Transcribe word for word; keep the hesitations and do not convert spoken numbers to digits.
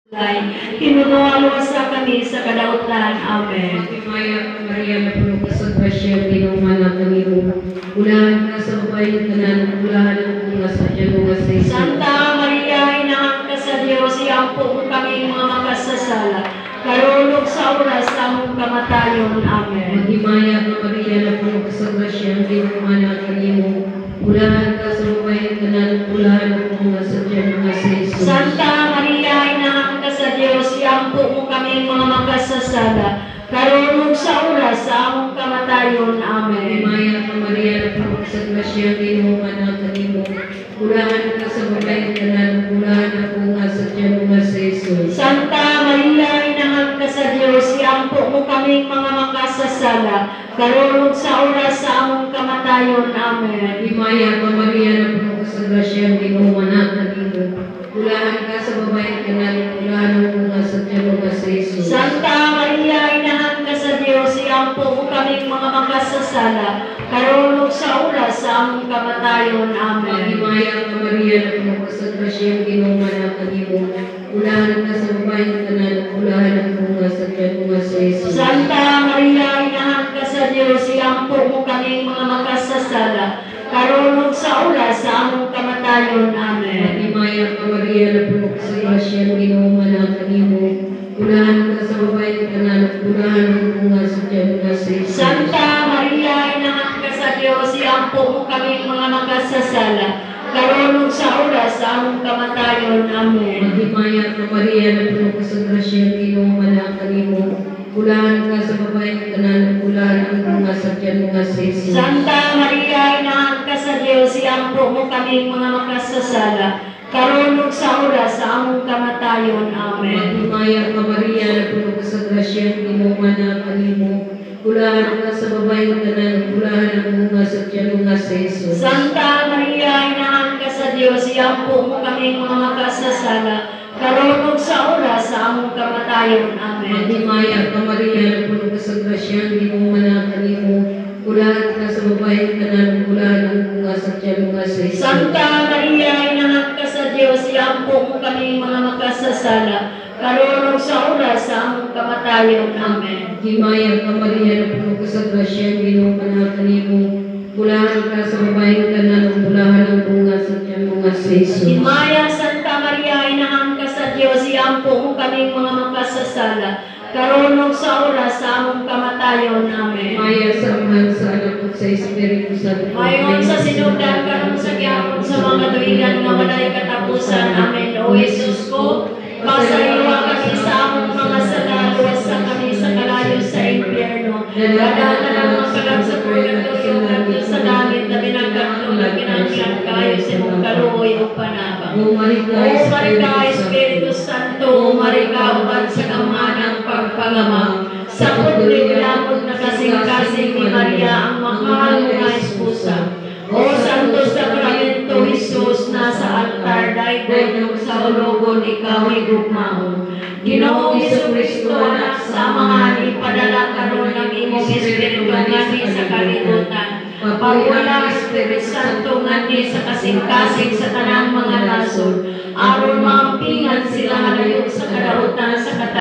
Hinunualo sa kami sa kadautan. Amen. Maya Maria na puno ka sa grasya, pinumana kami mo. Ulahan ka sa babae ng tanan, ulahan ang bunga sa tiyan nga sa Isus. Santa Maria, inahan ka sa Diyos, iampo mo kami mga makasasala. Karulog sa oras sa among kamatayon. Amen. Maghimaya ka Maria na puno ka sa grasya, pinumana kami mo. Ulahan ka sa babae ng tanan, ulahan ang bunga sa tiyan nga sa Isus. Santa Maria, inahan ka sa Diyos, iampo mo kami mga makasasala. Karulog sa oras sa among kamatayon. Amen. Maghimaya ka Maria na puno ka sa grasya, pinumana kami mo. Ulahan ka sa babae ng tanan, ulahan ang bunga sa tiyan nga sa Isus. Santa Maria, inahan ka sa Diyos, iampo mo kami mga makasasala. Karulog sa oras sa among kamatayon. Amen. Himaya ka Maria na puno ka sa grasya, pinumana kami mo. Ulahan ka sa babae ng tanan, ulahan ang bunga sa tiyan nga sa Isus. Santa Maria, inahan ka sa Diyos, iampo mo kami mga makasasala. Karulog sa oras sa among kamatayon. Amen. Himaya ka Maria na puno ka sa grasya, pinumana kami mo. Ulahan ka sa babae ng tanan, ulahan ang bunga sa tiyan nga sa Isus. Santa Maria, inahan ka sa Diyos, iampo mo kami mga makasasala. Karulog sa oras sa among kamatayon. Amen. Himaya ka Maria na puno ka sa grasya, pinumana kami mo. Ulahan ka sa babae ng tanan, ulahan ang bunga sa tiyan nga sa Isus. Santa Maria, inahan ka sa Diyos, iampo mo kami mga makasasala. Karulog sa oras sa among kamatayon. Amen. Maghimaya ka Maria na puno ka sa grasya, pinumana kami mo. Ulahan ka sa babae ng tanan, ulahan ang bunga sa tiyan nga sa Isus. Santa Maria, inahan ka sa Diyos, iampo mo kami mga makasasala. Karulog sa oras sa among kamatayon. Amen. Maghimaya ka Maria na puno ka sa grasya, pinumana kami mo. Ulahan ka sa babae ng tanan, ulahan ang bunga sa tiyan nga sa Isus. Santa Maria, inahan ka sa Diyos, iampo mo kami mga makasasala. Karulog sa oras sa among kamatayon. Amen. Maghimaya ka Maria na puno ka sa grasya, pinumana kami mo. Ulahan ka sa babae ng tanan, ulahan ang bunga sa tiyan nga sa Isus. Santa Maria, inahan ka sa Diyos, iampo mo kami mga makasasala. Karulog sa oras sa among kamatayon. Amen. Himaya ka Maria na puno ka sa grasya, pinumana kami mo. Ulahan ka sa babae ng tanan, ulahan ang bunga sa tiyan nga sa Isus. Himaya Santa Maria, inahan ka sa Diyos, iampo mo kami mga makasasala. Karulog sa oras sa among kamatayon. Amen. Maya sa Ama, sa Anak at sa Espiritu Santo. Mayon sa sinugdan karon sa gihapon sa mga tuigan nga walay katapusan. Amen. O Jesus ko, pasaywa kami sa among mga sala, luwas sa kami sa kalayo sa impyerno. Dadaan ang mga kalag sa purgatorio, ngadto sa langit na binagkatlo na binangyan kayo sa imong kaluoy o panabang. O Marika, O Marika, Espiritu Santo, Marika, uban sa kamanang pagpangamang. Sa pagdilapot na kasing-kasing ni Maria, ang mahal mo nga esposa. O Santo Sacramento, Jesus, nasa altar, daygoy sa ulugon, ikaw igugmao. Ginoong Jesucristo, anak samahan, ipadala karon ng imong Espiritu ngani sa kalibutan. Pagwala Espiritu Santo ngani sa kasing-kasing sa tanang mga nasod. Aron maampingan sila halayo sa kadautan sa kata